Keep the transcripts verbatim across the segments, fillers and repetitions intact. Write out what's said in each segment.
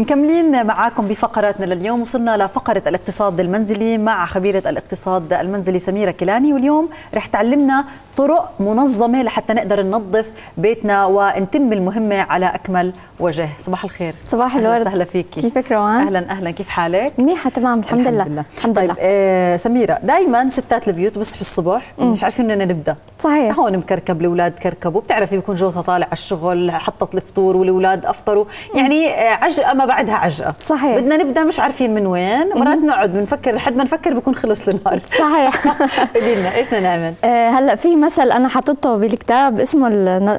ومكملين معاكم بفقراتنا لليوم. وصلنا لفقرة الاقتصاد المنزلي مع خبيرة الاقتصاد المنزلي سميرة كيلاني، واليوم رح تعلمنا طرق منظمة لحتى نقدر ننظف بيتنا ونتم المهمة على أكمل وجه. صباح الخير. صباح الورد. أهلا وسهلا فيكي. كيفك روان؟ أهلا أهلا، كيف حالك؟ منيحة تمام الحمد, الحمد لله. لله الحمد طيب لله. آه سميرة، دائما ستات البيوت بصحوا الصبح مم. مش عارفين منين نبدأ. صحيح. هون مكركب، الأولاد كركبوا، بتعرفي بيكون جوزها طالع على الشغل، حطت الفطور والأولاد أفطروا، يعني عجقة ما بعدها عجقة. صحيح. بدنا نبدأ مش عارفين من وين، مرات نقعد بنفكر لحد ما نفكر بيكون خلص النهار. صحيح. قولي لنا ايش بدنا نعمل؟ آه هلا في مثل انا حاطته بالكتاب اسمه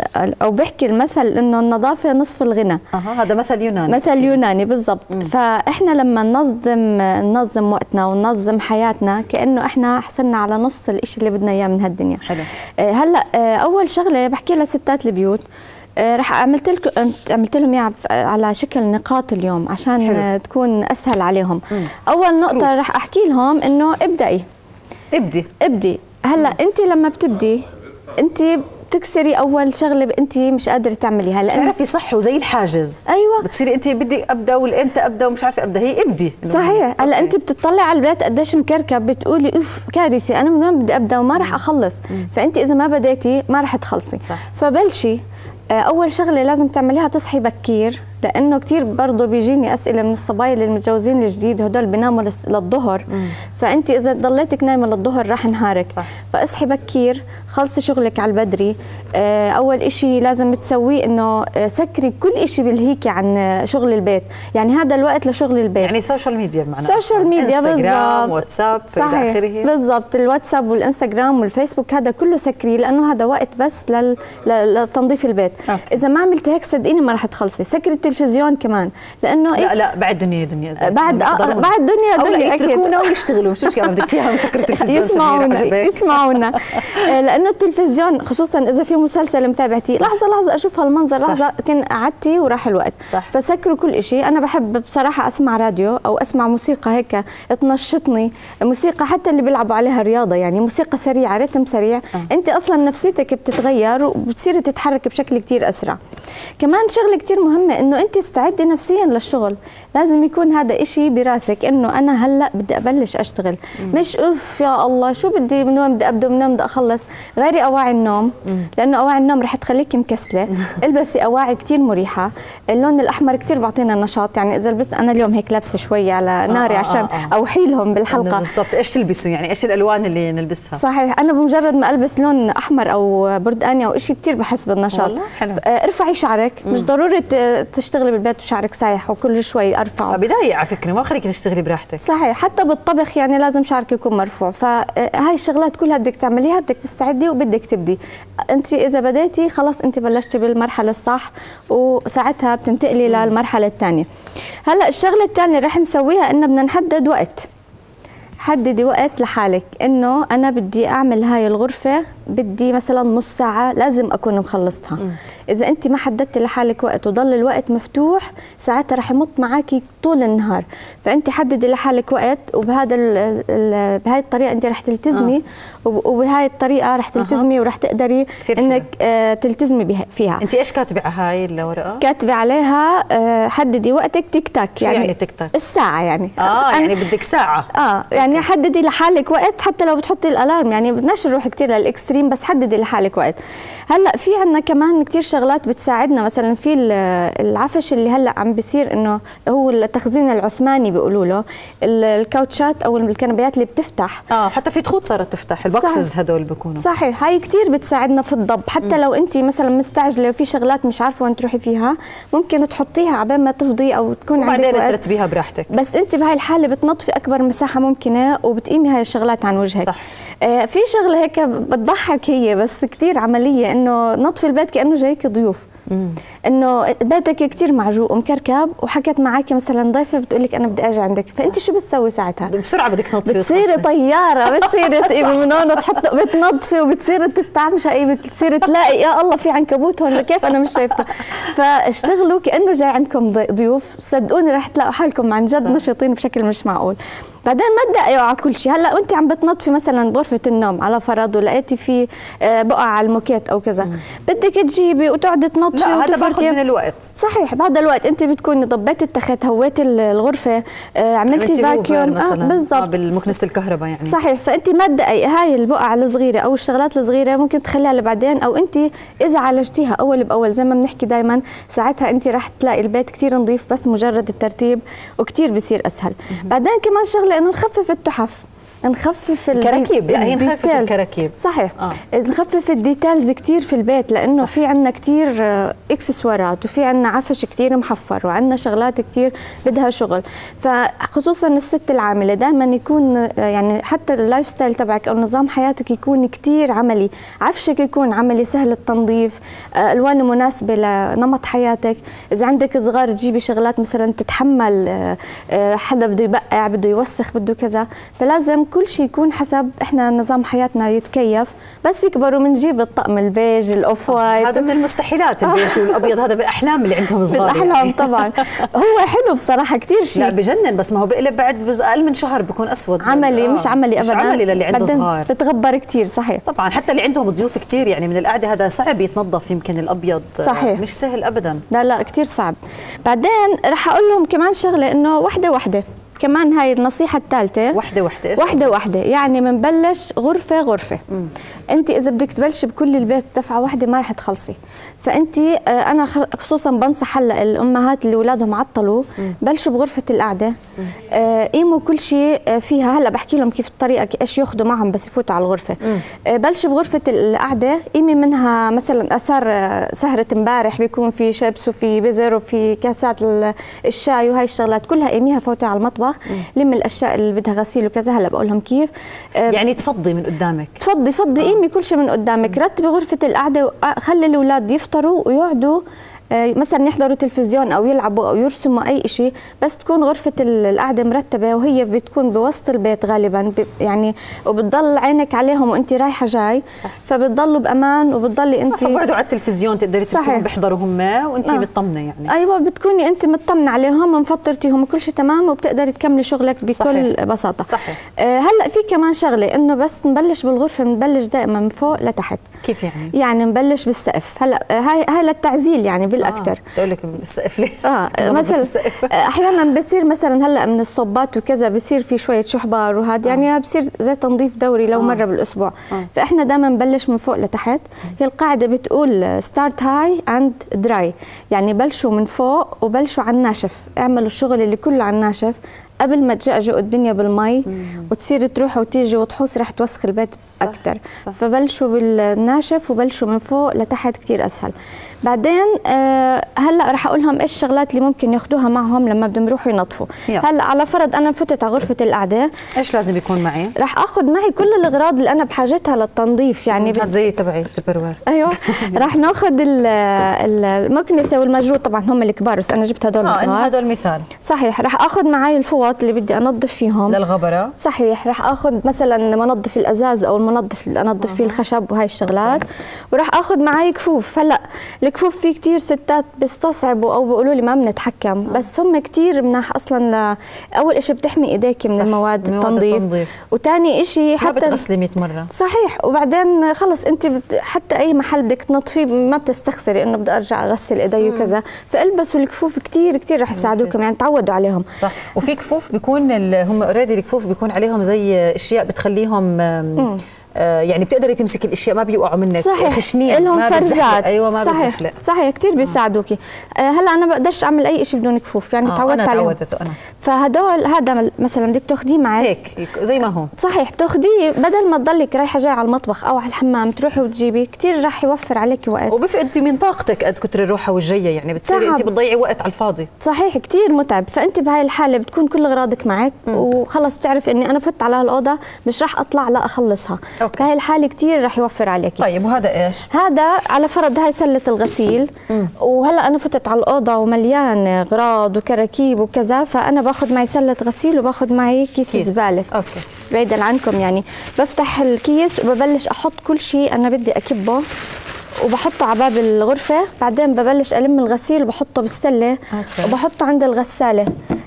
او بيحكي المثل انه النظافه نصف الغنى. اها هذا مثل يوناني. مثل يوناني بالضبط. فاحنا لما ننظم ننظم وقتنا وننظم حياتنا كانه احنا حصلنا على نص الشيء اللي بدنا اياه من هالدنيا. حلو. آه هلا آه اول شغله بحكي لستات البيوت، آه رح عملت لكم عملت لهم اياها على شكل نقاط اليوم عشان حلو. تكون اسهل عليهم. مم. اول نقطه روت. رح احكي لهم انه ابدأي ابدي ابدي. هلا انت لما بتبدي انت بتكسري اول شغله انت مش قادره تعمليها، لانه بتعرفي صح وزي الحاجز. ايوه بتصيري انت بدي ابدا والامتى ابدا ومش عارفه ابدا، هي ابدي. صحيح. هلا انت بتطلعي على البيت قديش مكركب، بتقولي اوف كارثه انا من وين بدي ابدا وما راح اخلص. مم. فانت اذا ما بديتي ما راح تخلصي. صح. فبلشي. اول شغله لازم تعمليها تصحي بكير، لانه كثير برضه بيجيني اسئله من الصبايا اللي المتجوزين الجديد هدول بيناموا للظهر. فانت اذا ضليتك نايمه للظهر راح نهارك. صح. فاصحي بكير، خلصي شغلك على البدري. اول إشي لازم تسويه انه سكري كل إشي بالهيكي عن شغل البيت، يعني هذا الوقت لشغل البيت. يعني سوشيال ميديا بمعنى سوشيال ميديا بالضبط، انستغرام واتساب الى اخره. بالضبط، الواتساب والانستغرام والفيسبوك هذا كله سكري، لانه هذا وقت بس لل... لتنظيف البيت. أوكي. اذا ما عملتي هيك صدقيني ما راح تخلصي. سكري التلفزيون كمان، لانه لا لا بعد دنيا دنيا زي بعد آه بعد دنيا دنيا او يتركونا ويشتغلوا، مش مشكله بدك اياها مسكر التلفزيون. يسمعونا يسمعونا لانه التلفزيون خصوصا اذا في مسلسل متابعتي لحظه لحظه اشوف هالمنظر، لحظه كن قعدتي وراح الوقت. صح. فسكروا كل شيء. انا بحب بصراحه اسمع راديو او اسمع موسيقى هيك تنشطني، موسيقى حتى اللي بيلعبوا عليها رياضه، يعني موسيقى سريعه رتم سريع. أه. انت اصلا نفسيتك بتتغير وبتصيري تتحرك بشكل كثير اسرع. كمان شغله كثير مهمه انه انت استعدي نفسيا للشغل، لازم يكون هذا إشي براسك انه انا هلا بدي ابلش اشتغل. مم. مش اوف يا الله شو بدي من وين بدي ابدا ومن وين بدي اخلص. غيري اواعي النوم. مم. لانه اواعي النوم رح تخليكي مكسله. البسي اواعي كثير مريحه. اللون الاحمر كثير بعطينا نشاط، يعني اذا لبس انا اليوم هيك لابسه شوي على ناري آه عشان آه آه. اوحي لهم بالحلقه بالضبط ايش تلبسوا، يعني ايش الالوان اللي نلبسها. صحيح. انا بمجرد ما البس لون احمر او بردقاني او شيء كثير بحس بالنشاط. والله حلو. ارفعي شعرك. مم. مش ضروري تشتغلي بالبيت وشعرك سايح وكل شوي ارفعه، بدايه على فكره ما خليكي تشتغلي براحتك. صحيح. حتى بالطبخ يعني لازم شعرك يكون مرفوع. فهاي الشغلات كلها بدك تعمليها، بدك تستعدي وبدك تبدي. انت اذا بديتي خلاص انت بلشتي بالمرحله الصح، وساعتها بتنتقلي مم. للمرحله الثانيه. هلا الشغله الثانيه رح نسويها انه بدنا نحدد وقت. حددي وقت لحالك انه انا بدي اعمل هاي الغرفه بدي مثلا نص ساعه لازم اكون مخلصتها. م. اذا انت ما حددتي لحالك وقت وضل الوقت مفتوح ساعتها رح يمط معك طول النهار. فانت حددي لحالك وقت، وبهذا بهاي الطريقه انت رح تلتزمي. آه. وبهاي الطريقه رح تلتزمي آه. ورح تقدري انك آه تلتزمي فيها. انت ايش كاتبه على هاي الورقه؟ كاتبه عليها آه حددي وقتك تيك تاك. يعني, يعني تيك تاك الساعه يعني اه يعني بدك ساعه. اه يعني حددي لحالك وقت، حتى لو بتحطي الالارم، يعني بدناش نروح كثير للاكستريم، بس حددي لحالك وقت. هلا في عندنا كمان كثير شغلات بتساعدنا، مثلا في العفش اللي هلا عم بيصير انه هو التخزين العثماني بيقولوا له، الكاوتشات او الكنبيات اللي بتفتح. اه حتى في تخوت صارت تفتح، البوكسز هدول بيكونوا. صحيح. هاي كثير بتساعدنا في الضب، حتى م. لو انت مثلا مستعجله وفي شغلات مش عارفه وين تروحي فيها ممكن تحطيها عبال ما تفضي او تكون عندك وقت، وبعدين ترتبيها براحتك. بس انت بهاي الحاله بتنظفي اكبر مساحه ممكنه وبتقيمي هاي الشغلات عن وجهك. صح. آه في شغله هيك بتضحك هي بس كثير عمليه، انه نظفي البيت كانه جايك ضيوف. مم. انه بيتك كثير معجوق ومكركب وحكت معك مثلا ضيفه بتقول لك انا بدي اجي عندك، فانت شو بتسوي ساعتها؟ بسرعه بدك تنظفي، بتصيري طياره، بتصيري تقيمي من هون وتحطي بتنظفي وبتصيري تتعمشي، بتصيري تلاقي يا الله في عنكبوت هون كيف انا مش شايفته. فاشتغلوا كانه جاي عندكم ضيوف، صدقوني رح تلاقوا حالكم عن جد نشيطين بشكل مش معقول. بعدين ما تدققوا على كل شيء. هلا وانت عم بتنظفي مثلا غرفه النوم على فرض ولقيتي في بقع على الموكيت او كذا، مم. بدك تجيبي وتقعدي تنظفي. لا هذا باخذ من الوقت. صحيح، بهذا الوقت انت بتكوني ضبيتي التخت، هويتي الغرفه، عملتي فاكيوم مثلا. آه بالضبط آه بالمكنسه الكهرباء يعني. صحيح. فانت ما تدققي هاي البقع الصغيره او الشغلات الصغيره ممكن تخليها لبعدين، او انت اذا عالجتيها اول باول زي ما بنحكي دائما، ساعتها انت رح تلاقي البيت كثير نظيف بس مجرد الترتيب، وكثير بصير اسهل. مم. بعدين كمان شغله انه نخفف التحف، نخفف الكراكيب. لا هي نخفف الكراكيب. صحيح. آه. نخفف الديتيلز كثير في البيت، لانه صح. في عندنا كثير اكسسوارات، وفي عندنا عفش كثير محفر، وعندنا شغلات كثير بدها شغل. فخصوصا الست العامله دائما يكون يعني حتى اللايف ستايل تبعك او نظام حياتك يكون كثير عملي، عفشك يكون عملي سهل التنظيف، الوانه مناسبه لنمط حياتك. اذا عندك صغار تجيبي شغلات مثلا تتحمل، حدا بده يبقع بده يوسخ بده كذا، فلازم كل شيء يكون حسب احنا نظام حياتنا يتكيف. بس يكبروا بنجيب الطقم البيج الاوف وايت، هذا من المستحيلات البيج والابيض، هذا بالاحلام اللي عندهم صغار بالاحلام يعني. طبعا هو حلو بصراحه كثير شيء. لا بجنن، بس ما هو بقلب بعد اقل من شهر بكون اسود عملي. آه. مش عملي ابدا، مش عملي للي عنده صغار، بتغبر كثير. صحيح طبعا، حتى اللي عندهم ضيوف كثير يعني من القعده هذا صعب يتنظف، يمكن الابيض صحيح. مش سهل ابدا. لا لا كثير صعب. بعدين رح اقول لهم كمان شغله، انه وحده وحده كمان، هاي النصيحة الثالثة. وحدة وحدة وحدة وحدة يعني بنبلش غرفة غرفة. مم. انت اذا بدك تبلشي بكل البيت دفعة واحدة ما رح تخلصي. فانت انا خصوصا بنصح هلا الامهات اللي اولادهم عطلوا، مم. بلشوا بغرفة القعدة، قيموا كل شيء فيها. هلا بحكي لهم كيف الطريقة ايش ياخذوا معهم بس يفوتوا على الغرفة. مم. بلشوا بغرفة القعدة، قيمي منها مثلا اثار سهرة امبارح، بيكون في شيبس وفي بزر وفي كاسات الشاي وهي الشغلات كلها، قيميها فوتي على المطبخ، لم الاشياء اللي بدها غسيل وكذا. هلا بقول لهم كيف. يعني تفضي من قدامك، تفضي فضي قيمي كل شيء من قدامك. رتبي غرفه القعده، خلي الاولاد يفطروا ويقعدوا مثلا يحضروا تلفزيون او يلعبوا او يرسموا اي شيء، بس تكون غرفه القعده مرتبه، وهي بتكون بوسط البيت غالبا يعني، وبتضل عينك عليهم وانت رايحه جاي. صح. فبتضلوا بامان وبتضلي انت. صح. وبعدوا على التلفزيون تقدري تكونوا بيحضروا هم وانت آه. مطمنه يعني. ايوه بتكوني انت مطمنه عليهم، مفطرتيهم كل شيء تمام، وبتقدري تكملي شغلك بكل صحيح. بساطه. صحيح. آه هلا في كمان شغله، انه بس نبلش بالغرفه، بنبلش دائما من فوق لتحت. كيف يعني؟ يعني نبلش بالسقف. هلا هاي هاي للتعزيل يعني بالاكثر. بقول آه. لك السقف ليه؟ اه مثلا احيانا بصير مثلا هلا من الصوبات وكذا بصير في شويه شحبار وهذا، يعني آه. بصير زي تنظيف دوري لو آه. مره بالاسبوع. آه. فاحنا دائما نبلش من فوق لتحت. هي القاعده بتقول ستارت هاي اند دراي، يعني بلشوا من فوق وبلشوا على الناشف، اعملوا الشغل اللي كله على الناشف قبل ما تجأجوا الدنيا بالمي، مم. وتصير تروح وتيجي وتحوس رح توسخ البيت اكثر. فبلشوا بالناشف وبلشوا من فوق لتحت كثير اسهل. بعدين آه هلا رح اقول لهم ايش الشغلات اللي ممكن ياخذوها معهم لما بدهم يروحوا ينظفوا. هلا على فرض انا فتت على غرفه القعده، ايش لازم يكون معي؟ رح اخذ معي كل الاغراض اللي انا بحاجتها للتنظيف، يعني هاد زي تبعي تبروير. ايوه رح ناخذ المكنسه والمجرود، طبعا هم الكبار بس انا جبت هدول اه انه هدول مثال. صحيح. رح اخذ معي الفوط اللي بدي انظف فيهم للغبره. صحيح. رح اخذ مثلا منظف الازاز او المنظف اللي انظف فيه الخشب وهي الشغلات. ورح اخذ معي كفوف. هلا الكفوف في كثير ستات بيستصعبوا او بيقولوا لي ما بنتحكم، آه. بس هم كثير مناح اصلا. ل... اول شيء بتحمي ايديك من المواد التنظيف، وثاني شيء حتى ما بتغسلي مية مره. صحيح. وبعدين خلص انت بت... حتى اي محل بدك تنظفيه ما بتستخسري انه بدي ارجع اغسل ايدي وكذا، فالبسوا الكفوف كثير كثير رح يساعدوكم، يعني تعودوا عليهم. صح. وفي كفوف بيكون هم اوريدي الكفوف بيكون عليهم زي اشياء بتخليهم آه يعني بتقدري تمسكي الاشياء ما بيوقعوا منك. صحيح. خشنين لهم فرزات. ايوه ما صحيح. بتزحلق. صحيح كثير بيساعدوكي. آه هلا انا بقدرش اعمل اي شيء بدون كفوف، يعني آه تعودت عليهم. انا تعودت انا. فهدول هذا مثلا بدك تاخذيه معك هيك زي ما هو. صحيح. بتاخذيه بدل ما تضلك رايحه جايه على المطبخ او على الحمام تروحي وتجيبي، كثير رح يوفر عليك وقت، وبفقد من طاقتك قد كتر الروحه والجيه، يعني بتصيري انت بتضيعي وقت على الفاضي. صحيح كثير متعب. فانت بهاي الحاله بتكون كل اغراضك معك، م. وخلص بتعرفي اني انا فت على هالاوضه مش رح اطلع لا اخلصها. بهاي الحاله كثير رح يوفر عليك. طيب وهذا ايش؟ هذا على فرض هاي سله الغسيل. مم. وهلا انا فتت على الاوضه ومليان اغراض وكراكيب وكذا، فانا باخذ معي سله غسيل وباخذ معي كيس, كيس. زباله. اوكي. بعيدا عنكم يعني، بفتح الكيس وببلش احط كل شيء انا بدي اكبه وبحطه على باب الغرفه. بعدين ببلش الم الغسيل وبحطه بالسله. أوكي. وبحطه عند الغساله.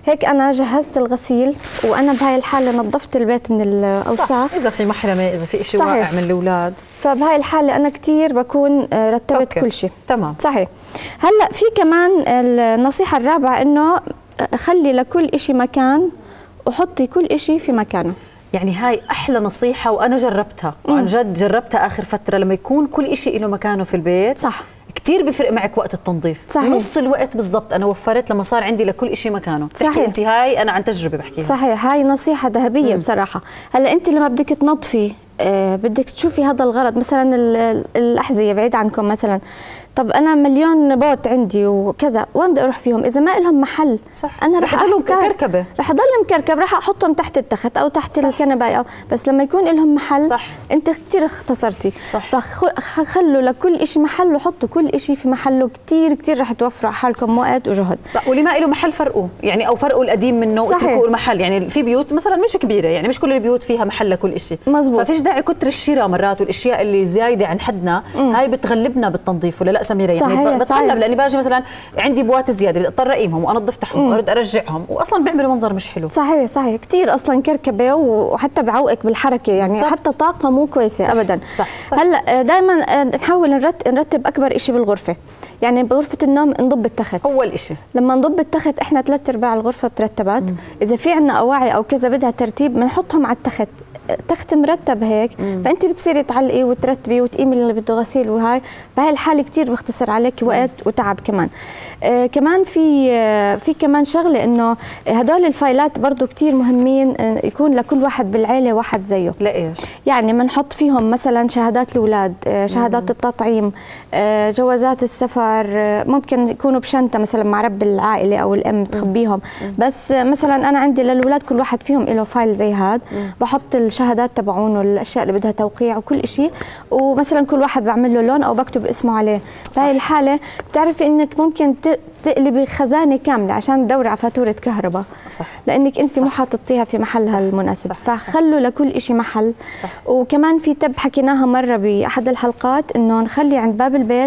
هيك انا جهزت الغسيل وانا بهاي الحاله نظفت البيت من الاوساخ، اذا في محرمه اذا في شيء واقع من الاولاد، فبهاي الحاله انا كثير بكون رتبت أوكي. كل شيء تمام صحيح. هلا في كمان النصيحه الرابعه انه خلي لكل شيء مكان وحطي كل شيء في مكانه. يعني هاي احلى نصيحه وانا جربتها وعن جد جربتها اخر فتره، لما يكون كل شيء له مكانه في البيت صح كثير بيفرق معك وقت التنظيف. صحيح. نص الوقت بالضبط انا وفرت لما صار عندي لكل شيء مكانه. صحيح. انت هاي انا عن تجربه بحكيها. صحيح، هاي نصيحه ذهبيه بصراحه. هلا انت لما بدك تنظفي آه بدك تشوفي هذا الغرض، مثلا الاحذيه بعيد عنكم مثلا، طب انا مليون بوت عندي وكذا، وين بدي اروح فيهم اذا ما لهم محل؟ صح. انا رح يضلوا مكركبه، رح اضل مكركب، رح احطهم تحت التخت او تحت صح. الكنبه أو بس لما يكون لهم محل صح. انت كثير اختصرتي. صح. فخلوا لكل شيء محل وحطوا كل شيء في محله، كثير كثير رح توفروا على حالكم وقت وجهد. صح. واللي ما له محل فرقوه، يعني او فرقوا القديم منه واتركوا المحل. يعني في بيوت مثلا مش كبيره، يعني مش كل البيوت فيها محل لكل شيء، مزبوط. ففيش داعي كتر الشراء مرات والاشياء اللي زايده عن حدنا. مم. هاي بتغلبنا بالتنظيف ولا لا سميره؟ يعني صحيح. بتغلب لاني باجي مثلا عندي بوات زياده بدي اضطر اقيمهم وانظف تحتهم وارد ارجعهم، واصلا بيعملوا منظر مش حلو. صحيح صحيح، كثير اصلا كركبه وحتى بعوقك بالحركه، يعني صح. حتى طاقه مو كويسه. صح. ابدا. صح. هلا دائما نحاول نرتب اكبر شيء بالغرفه، يعني بغرفه النوم نضب التخت اول شيء. لما نضب التخت احنا ثلاث ارباع الغرفه ترتبت، اذا في عندنا اواعي او كذا بدها ترتيب بنحطهم على التخت، تخت مرتب هيك. مم. فانت بتصيري تعلقي وترتبي وتقيمي اللي بده غسيل، وهاي بهاي الحاله كثير بيختصر عليك وقت مم. وتعب كمان. آه كمان في آه في كمان شغله انه هدول الفايلات برضه كثير مهمين، آه يكون لكل واحد بالعيله واحد زيه. لا ايش؟ يعني بنحط فيهم مثلا شهادات الاولاد، آه شهادات مم. التطعيم، آه جوازات السفر، آه ممكن يكونوا بشنطه مثلا مع رب العائله او الام تخبيهم. مم. بس آه مثلا انا عندي للاولاد كل واحد فيهم له فايل زي هاد، بحط الشهادات تبعون والاشياء اللي بدها توقيع وكل شيء، ومثلا كل واحد بعمل له لون او بكتب اسمه عليه. بهي الحاله بتعرفي انك ممكن تقلبي خزانه كامله عشان تدوري على فاتوره كهرباء. صح. لانك انت مو حاططيها في محلها صح. المناسب. صح. فخلوا لكل شيء محل. صح. وكمان في تب حكيناها مره باحد الحلقات، انه نخلي عند باب البيت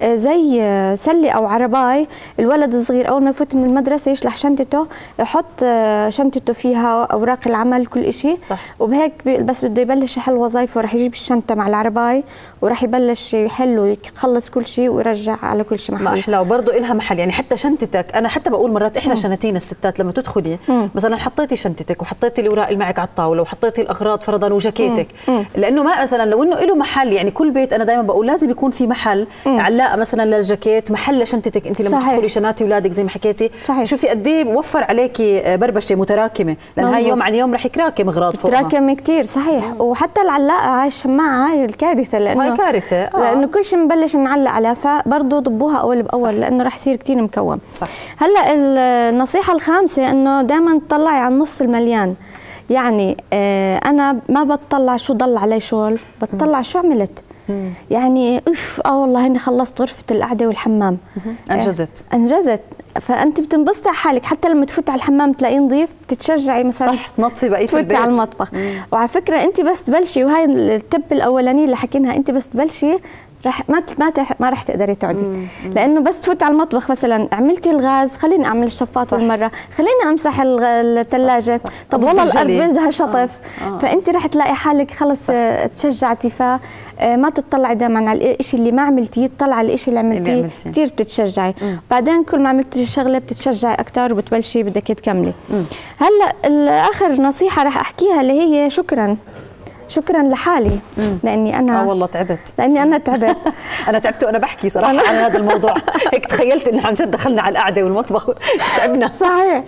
زي سله او عرباي، الولد الصغير اول ما يفوت من المدرسه يشلح شنطته يحط شنطته فيها اوراق العمل كل شيء. صح. وبهيك بس بده يبلش يحل وظائفه رح يجيب الشنطه مع العرباي وراح يبلش يحل ويخلص كل شيء ويرجع على كل شيء محل. ما احلى، وبرضه إلها محل. يعني حتى شنطتك، انا حتى بقول مرات احنا شناتين الستات لما تدخلي مم. مثلا حطيتي شنطتك وحطيتي الاوراق اللي معك على الطاوله وحطيتي الاغراض فرضا وجاكيتك، مم. لانه ما مثلا لو انه له محل، يعني كل بيت انا دائما بقول لازم يكون في محل، مم. علاقه مثلا للجاكيت، محل لشنطتك انت لما صحيح. تدخلي شناتي اولادك زي ما حكيتي. صحيح. شوفي قد ايه بوفر عليكي بربشه متراكمه، لان هاي يوم عن يوم رح يتراكم اغراض فوقها، تراكم كثير. صحيح. مم. وحتى العلاقه هاي الشماعه هاي الكارثه، لانه هاي كارثه آه. لانه كل شيء بنبلش نعلق عليها، فبرضه ضبوها اول باول. صح. لانه رح يصير كثير مكوم. صح. هلا النصيحه الخامسه انه دائما تطلعي على النص المليان، يعني آه انا ما بتطلع شو ضل علي شغل، بتطلع شو عملت. مم. يعني اف اه والله اني خلصت غرفه القعده والحمام، انجزت آه انجزت. فانت بتنبسطي على حالك، حتى لما تفوتي على الحمام تلاقيه نظيف بتتشجعي مثلا صح تنظفي بقيه البيت، على المطبخ. مم. وعلى فكره انت بس تبلشي، وهي التب الاولانيه اللي حكيناها، انت بس تبلشي رح ما ما ما رح تقدري تقعدي، لانه بس تفوتي على المطبخ مثلا عملتي الغاز، خليني اعمل الشفاط بالمره، خليني امسح الثلاجه، طب والله الارض بدها شطف. آه. آه. فانت رح تلاقي حالك خلص تشجعتي، ف ما تطلعي دائما على الشيء اللي ما عملتيه، تطلعي على الشيء اللي عملتيه، كثير بتتشجعي. مم. بعدين كل ما عملتي شغله بتتشجعي اكثر وبتبلشي بدك تكملي. مم. هلا اخر نصيحه رح احكيها اللي هي شكرا شكرا لحالي. مم. لاني انا اه والله تعبت، لاني انا تعبت انا تعبت وانا بحكي صراحه عن هذا الموضوع. هيك تخيلت انه عن جد دخلنا على القعده والمطبخ تعبنا. صحيح.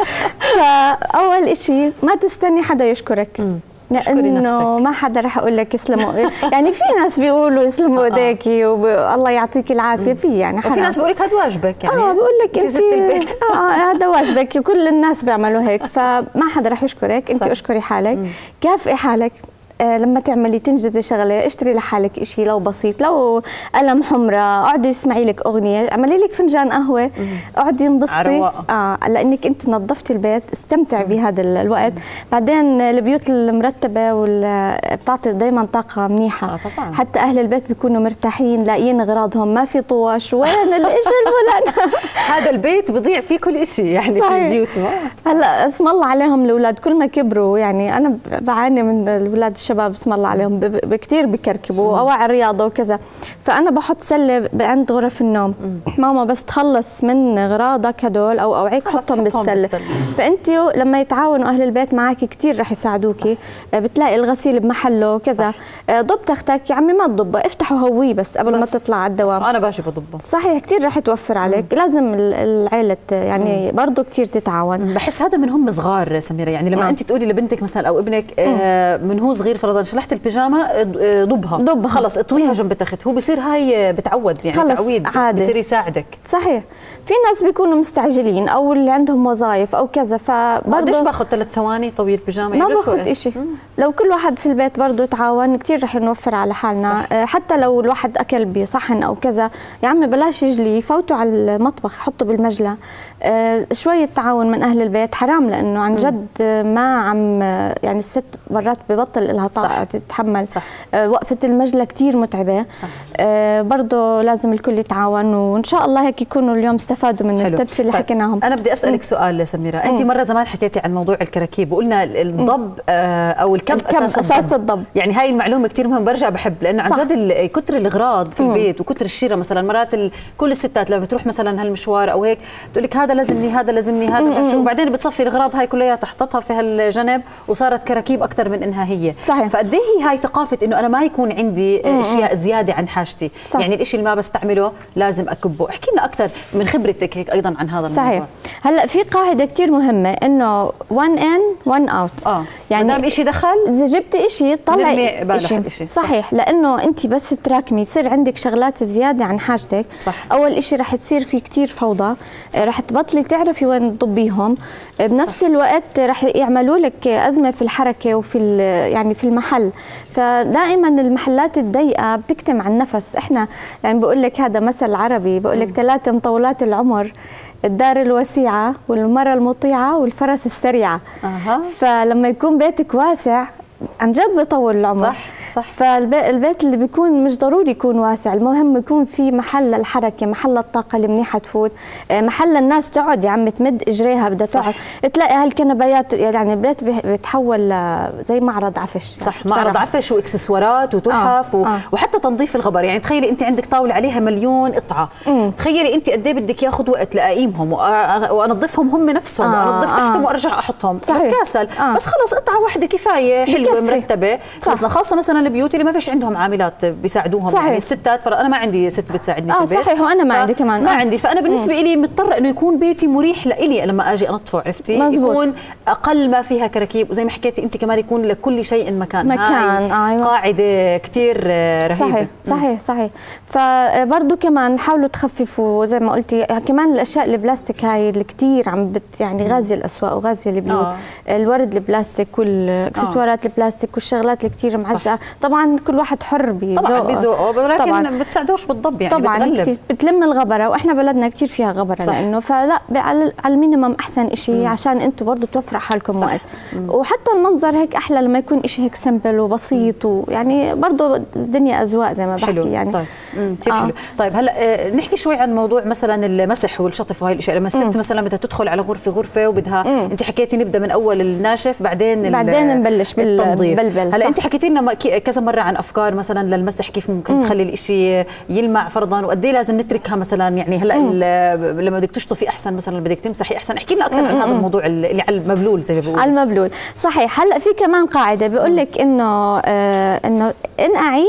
فاول شيء ما تستني حدا يشكرك. مم. لانه ما حدا رح اقول لك يسلموا. يعني في ناس بيقولوا يسلموا ايديكي والله يعطيك العافيه، في يعني حرام. وفي ناس بيقول لك هذا واجبك، يعني اه بقول لك انت ست البيت اه هذا واجبك، كل الناس بيعملوا هيك، فما حدا رح يشكرك، انت اشكري حالك. مم. كافئي حالك، آه لما تعملي تنجزي شغله اشتري لحالك شيء لو بسيط، لو قلم حمراء، اقعدي اسمعي لك اغنيه، اعملي لك فنجان قهوه، اقعدي انبسطي اه لانك انت نظفتي البيت، استمتعي بهذا الوقت. بعدين البيوت المرتبه وال بتعطي دائما طاقه منيحه. آه طبعا. حتى اهل البيت بيكونوا مرتاحين، لاقيين اغراضهم، ما في طوش، وين الاشي الفلاني. هذا البيت بضيع فيه كل شيء يعني. صحيح. في البيوت. هلا اسم الله عليهم الاولاد، كل ما كبروا يعني انا بعاني من الاولاد الشباب اسم الله عليهم كثير بكركبوا اواعي الرياضه وكذا، فانا بحط سله عند غرف النوم. ماما بس تخلص من اغراضك هدول او اوعيك حطهم بالسله. بالسله. فانت لما يتعاونوا اهل البيت معك كثير رح يساعدوكي. صح. بتلاقي الغسيل بمحله كذا. ضب تختك يا عمي ما تضبه، افتحوا هويه بس قبل بس ما تطلع على الدوام. انا باجي بضبه. صحيح كثير رح توفر عليك. مم. لازم العيله يعني برضه كثير تتعاون. بحس هذا من هم صغار سميره، يعني لما مم. انت تقولي لبنتك مثلا او ابنك آه من هو صغير فرضا شلحت البيجامه ضبها ضبها خلص اطويها جنب التخت، هو بصير هاي بتعود يعني تعويد بصير يساعدك. صحيح. في ناس بيكونوا مستعجلين او اللي عندهم وظائف او كذا، فبرضه قديش باخذ ثلاث ثواني طوي البيجامه؟ ما باخذ شيء. لو كل واحد في البيت برضه تعاون كثير رح نوفر على حالنا. صح. حتى لو الواحد اكل بصحن او كذا، يا عمي بلاش يجلي، فوتوا على المطبخ حطوا بالمجلة. شويه تعاون من اهل البيت حرام، لانه عن جد ما عم يعني الست مرات ببطل لها طاقه تتحمل. صح. وقفه المجلة كثير متعبه. صح. برضه لازم الكل يتعاون، وان شاء الله هيك يكونوا اليوم استفادوا من التبس اللي طيب. حكيناهم. انا بدي اسالك مم. سؤال سميره، انت مره زمان حكيتي عن موضوع الكراكيب وقلنا الضب آه او الكب, الكب اساس, أساس الضب. الضب يعني هاي المعلومه كثير مهمه، برجع بحب لانه عن جد كثر الاغراض في مم. البيت وكثر الشراء. مثلا مرات كل الستات لما بتروح مثلا هالمشوار او هيك بتقول لك هذا لازمني هذا لازمني هذا مش عارف شو، وبعدين بتصفي الاغراض هاي كلها تحطتها في هالجنب وصارت كراكيب اكثر من انها هي. صحيح. فقد ايه هاي ثقافه انه انا ما يكون عندي مم. اشياء زياده عن حاجتي. صح. يعني الشيء اللي ما بستعمله لازم اكبه. احكي لنا اكثر من خبرتك هيك ايضا عن هذا الموضوع. صحيح. هلا في قاعده كثير مهمه انه one in one out. اه يعني ما دام شيء دخل اذا جبتي شيء طلعي شيء. صحيح. صح. لانه انت بس تراكمي يصير عندك شغلات زياده عن حاجتك. صح. اول شيء رح تصير في كثير فوضى. صح. رح تبطلي تعرفي وين تضبيهم. بنفس صح. الوقت رح يعملوا لك ازمه في الحركه وفي يعني في المحل. فدائما المحلات الضيقه بتكتم عن النفس. احنا يعني بقول لك هذا مثل عربي بقول لك ثلاث مطولات العمر: الدار الوسيعة والمرأة المطيعة والفرس السريعة. أه. فلما يكون بيتك واسع عن جد بيطول العمر. صح صح. فالبيت اللي بيكون مش ضروري يكون واسع، المهم يكون في محل الحركه، محل الطاقه اللي منيحه تفوت، محل الناس تقعد يا عم تمد اجريها بدها تقعد. تلاقي هالكنبايات يعني البيت بيتحول زي معرض عفش. صح. معرض عفش واكسسوارات وتحف. آه. و... آه. وحتى تنظيف الغبر. يعني تخيلي انت عندك طاوله عليها مليون قطعه. مم. تخيلي انت قد ايه بدك ياخذ وقت لاقيمهم وانظفهم هم نفسهم. آه. وانظف تحتهم. آه. وارجع احطهم. بتكاسل. آه. بس خلص قطعه واحده كفايه حلوه مرتبه. بس خاصه مثلا البيوت اللي ما فيش عندهم عاملات بيساعدوهم. صحيح. يعني الستات انا ما عندي ست بتساعدني في البيت. اه صحيح. وانا ما عندي كمان. ما عندي. فانا بالنسبه لي مضطره انه يكون بيتي مريح لإلي لما اجي انظفه. عرفتي؟ مزبوط. يكون اقل ما فيها كراكيب، وزي ما حكيتي انت كمان يكون لكل شيء مكان. مكان. أيوة. قاعده كثير رهيبه. صحيح صحيح صحيح. فبرضه كمان حاولوا تخففوا زي ما قلتي. كمان الاشياء البلاستيك هاي اللي كثير عم بت يعني غازيه الاسواق وغازيه البيوت. آه. الورد البلاستيك والاكسسوارات آه. البلاستيك والشغلات اللي كثير معجقه. طبعا كل واحد حر بذوقه. طبعا بذوقه، ولكن طبعاً. بتساعدوش بالضب يعني. طبعا بتغلب. بتلم الغبره، واحنا بلدنا كثير فيها غبره. صح. لانه فلا على المينيمم احسن شيء عشان انتم برضه توفروا حالكم صح. وقت. مم. وحتى المنظر هيك احلى لما يكون شيء هيك سمبل وبسيط، ويعني برضه الدنيا اذواق زي ما بحكي. حلو. يعني طيب كثير آه. حلو. طيب هلا آه نحكي شوي عن موضوع مثلا المسح والشطف وهي الاشياء. لما الست مثلا بدها تدخل على غرفه غرفه وبدها مم. انت حكيتي نبدا من اول الناشف بعدين بعدين نبلش بالتنظيف. هلا انت حكيتي لنا كذا مره عن افكار مثلا للمسح، كيف ممكن مم. تخلي الشيء يلمع فرضا، وقد ايه لازم نتركها مثلا. يعني هلا لما بدك تشطفي احسن مثلا بدك تمسحي احسن. احكي لنا اكثر عن هذا الموضوع اللي على المبلول زي ما بيقولوا. على المبلول صحيح. هلا في كمان قاعده بيقول لك انه آه انه انقعي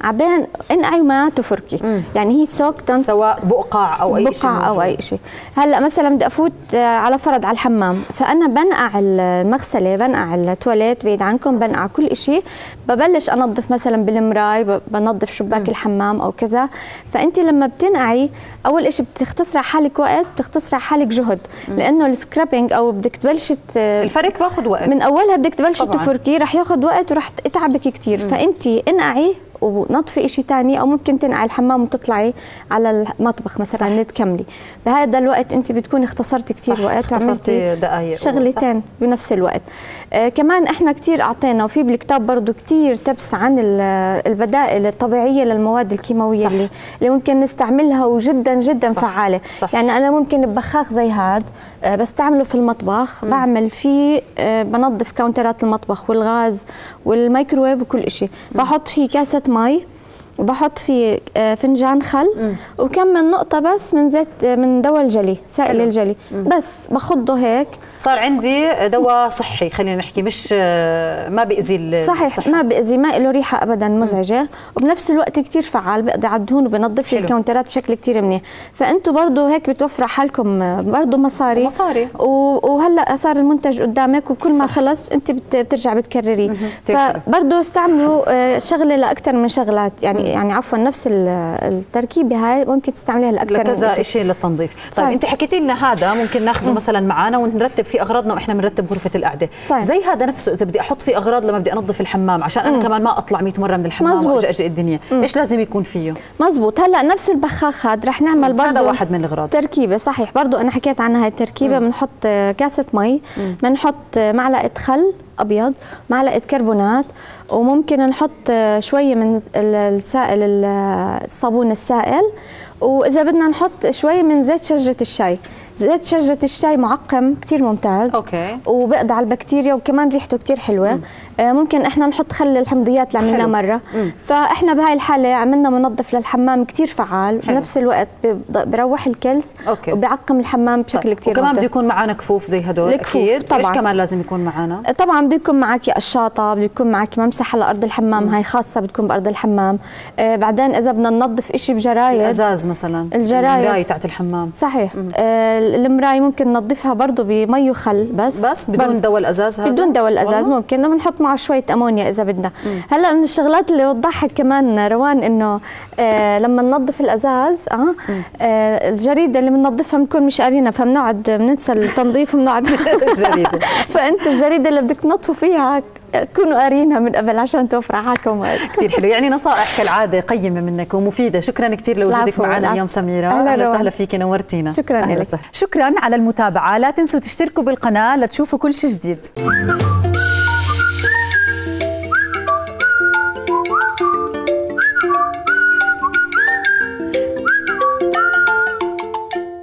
عبين انقعي وما تفركي. مم. يعني هي سوك سواء بقع او اي شيء بقع او اي شيء. هلا مثلا بدي افوت على فرض على الحمام، فانا بنقع المغسله، بنقع التواليت بعيد عنكم، بنقع كل شيء، ببلش انظف مثلا بالمراي، بنظف شباك مم. الحمام او كذا. فانت لما بتنقعي اول شيء بتختصري حالك وقت، بتختصري حالك جهد. مم. لانه السكرابينج او بدك تبلشي الفرك باخذ وقت من اولها، بدك تبلشي تفركي رح ياخذ وقت ورح يتعبك كثير. فانت انقعي ونطفي شيء ثاني، او ممكن تنقعي الحمام وتطلعي على المطبخ مثلا تكملي. بهذا الوقت انت بتكوني اختصرتي كثير وقت وعملتي دقائق شغلتين بنفس الوقت. آه كمان احنا كثير اعطينا، وفي بالكتاب برضه كثير تبس عن البدائل الطبيعيه للمواد الكيماويه صح. اللي اللي ممكن نستعملها وجدا جدا صح. فعاله صح. يعني انا ممكن ببخاخ زي هذا آه بستعمله في المطبخ، م. بعمل فيه آه بنظف كاونترات المطبخ والغاز والميكروويف وكل شيء، بحط فيه كاسه مي وبحط فيه فنجان خل مم. وكم من نقطة بس من زيت من دواء الجلي، سائل الجلي، مم. بس بخضه هيك صار عندي دواء صحي، خلينا نحكي مش ما بيأذي صحيح الصحة. ما بيأذي، ما له ريحة أبدا مزعجة، مم. وبنفس الوقت كتير فعال، بقدر على الدهون وبنظف لي الكاونترات بشكل كتير منيح. فأنتوا برضه هيك بتوفروا حالكم برضه مصاري مصاري وهلا صار المنتج قدامك، وكل صح. ما خلص أنت بترجع بتكرريه. فبرضه استعملوا شغلة لأكثر من شغلات، يعني يعني عفوا نفس التركيبه هاي ممكن تستعمليها لاكثر لكذا شيء للتنظيف. طيب انت حكيتي لنا هذا ممكن ناخذه مثلا معنا ونرتب فيه اغراضنا واحنا بنرتب غرفه القعده. صحيح. زي هذا نفسه اذا بدي احط فيه اغراض لما بدي انظف الحمام، عشان انا مم. كمان ما اطلع مئة مره من الحمام واجئ الدنيا، مم. ايش لازم يكون فيه؟ مزبوط. هلا نفس البخاخ هذا رح نعمل برضه هذا واحد من الاغراض تركيبه صحيح، برضه انا حكيت عنها هاي التركيبه. بنحط كاسه مي، بنحط معلقه خل ابيض، معلقه كربونات، وممكن نحط شويه من السائل الصابون السائل، واذا بدنا نحط شويه من زيت شجره الشاي. زيت شجره الشاي معقم كثير ممتاز، اوكي، وبقضي على البكتيريا وكمان ريحته كثير حلوه. مم. آه ممكن احنا نحط خل الحمضيات اللي عملناه مره. مم. فاحنا بهاي الحاله عملنا منظف للحمام كثير فعال، بنفس الوقت بروح الكلس أوكي. وبيعقم الحمام بشكل طيب. كثير وكمان بده يكون معنا كفوف زي هدول اكيد. طبعا. ايش كمان لازم يكون معنا؟ طبعا بده يكون معك قشاطه، بده يكون معك ممسحه لارض الحمام. مم. هاي خاصه بتكون بارض الحمام. آه بعدين اذا بدنا ننظف شيء بجرايد، الازاز مثلا، الجرايد المرايه تاعت الحمام صحيح. آه المرايه ممكن ننظفها برضه بمي وخل بس بس بدون دواء الازاز. هذا بدون دواء الازاز ممكن بنحط معه شويه امونيا اذا بدنا. هلا من الشغلات اللي بتضحك كمان روان انه آه لما ننظف الازاز اه, آه الجريده اللي بننظفها بنكون مش قارينها، فبنقعد بننسى التنظيف وبنقعد الجريده فانتوا الجريده اللي بدك تنظفوا فيها كونوا قارينها من قبل عشان توفر حالكم وقت. كثير حلو، يعني نصائح كالعاده قيمه منك ومفيده. شكرا كثير لوجودك معنا اليوم سميره، اهلا وسهلا فيك، نورتينا. شكرا لك. شكرا على المتابعه، لا تنسوا تشتركوا بالقناه لتشوفوا كل شيء جديد.